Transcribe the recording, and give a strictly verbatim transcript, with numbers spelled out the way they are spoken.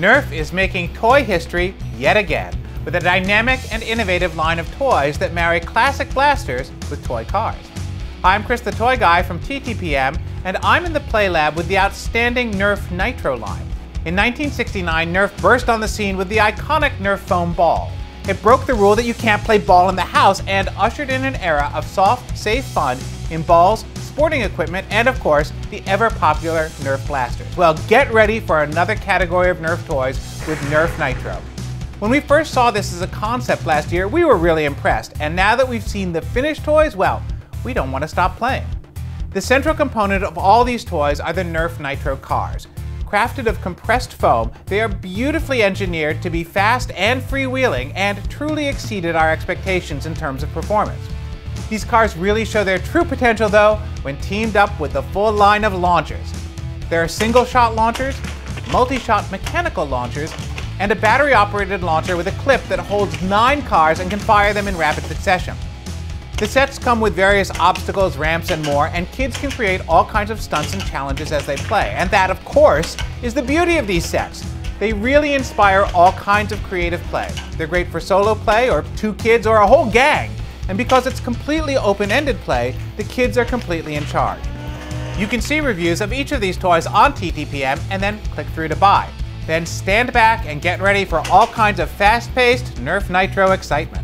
Nerf is making toy history yet again with a dynamic and innovative line of toys that marry classic blasters with toy cars. I'm Chris the Toy Guy from T T P M, and I'm in the Play Lab with the outstanding Nerf Nitro line. In nineteen sixty-nine, Nerf burst on the scene with the iconic Nerf foam ball. It broke the rule that you can't play ball in the house and ushered in an era of soft, safe fun in balls, sporting equipment, and of course, the ever-popular Nerf blasters. Well, get ready for another category of Nerf toys with Nerf Nitro. When we first saw this as a concept last year, we were really impressed, and now that we've seen the finished toys, well, we don't want to stop playing. The central component of all these toys are the Nerf Nitro cars. Crafted of compressed foam, they are beautifully engineered to be fast and freewheeling and truly exceeded our expectations in terms of performance. These cars really show their true potential though when teamed up with the full line of launchers. There are single-shot launchers, multi-shot mechanical launchers, and a battery-operated launcher with a clip that holds nine cars and can fire them in rapid succession. The sets come with various obstacles, ramps, and more, and kids can create all kinds of stunts and challenges as they play. And that, of course, is the beauty of these sets. They really inspire all kinds of creative play. They're great for solo play, or two kids, or a whole gang. And because it's completely open-ended play, the kids are completely in charge. You can see reviews of each of these toys on T T P M and then click through to buy. Then stand back and get ready for all kinds of fast-paced Nerf Nitro excitement.